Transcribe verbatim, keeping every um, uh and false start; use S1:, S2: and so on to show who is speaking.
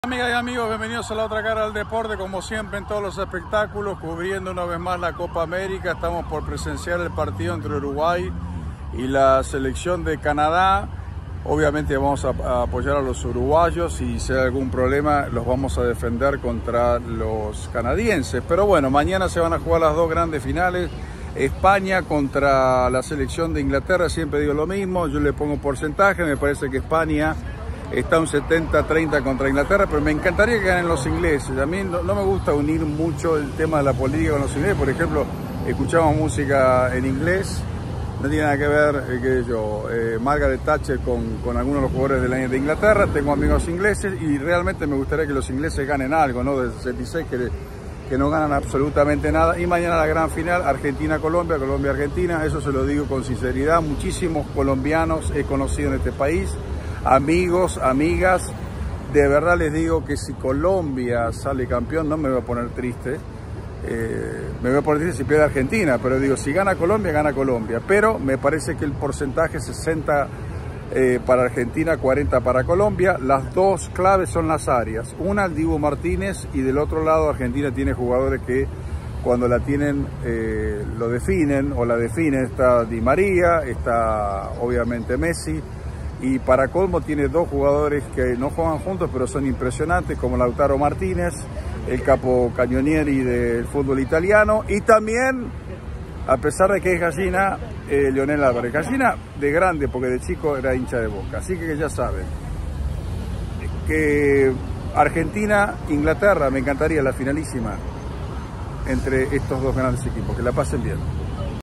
S1: Amigas y amigos, bienvenidos a la otra cara del deporte, como siempre en todos los espectáculos, cubriendo una vez más la Copa América. Estamos por presenciar el partido entre Uruguay y la selección de Canadá. Obviamente vamos a, a apoyar a los uruguayos y si hay algún problema los vamos a defender contra los canadienses. Pero bueno, mañana se van a jugar las dos grandes finales. España contra la selección de Inglaterra, siempre digo lo mismo, yo le pongo porcentaje, me parece que España está un setenta treinta contra Inglaterra, pero me encantaría que ganen los ingleses. A mí no, no me gusta unir mucho el tema de la política con los ingleses. Por ejemplo, escuchamos música en inglés, no tiene nada que ver, eh, que yo, eh, Margaret Thatcher con, con algunos de los jugadores de, la, de Inglaterra. Tengo amigos ingleses y realmente me gustaría que los ingleses ganen algo, ¿no? Desde sesenta y seis que, que no ganan absolutamente nada. Y mañana la gran final, Argentina-Colombia, Colombia-Argentina. Eso se lo digo con sinceridad. Muchísimos colombianos he conocido en este país. Amigos, amigas, de verdad les digo que si Colombia sale campeón no me voy a poner triste, eh, me voy a poner triste si pierde Argentina, pero digo, si gana Colombia, gana Colombia, pero me parece que el porcentaje sesenta eh, para Argentina, cuarenta para Colombia. Las dos claves son las áreas, una el Dibu Martínez y del otro lado Argentina tiene jugadores que cuando la tienen eh, lo definen o la definen. Está Di María, está obviamente Messi. Y para colmo tiene dos jugadores que no juegan juntos, pero son impresionantes, como Lautaro Martínez, el capo cañonieri del fútbol italiano. Y también, a pesar de que es gallina, eh, Leonel Álvarez. Gallina de grande, porque de chico era hincha de Boca. Así que ya saben, que Argentina, Inglaterra, me encantaría la finalísima entre estos dos grandes equipos. Que la pasen bien.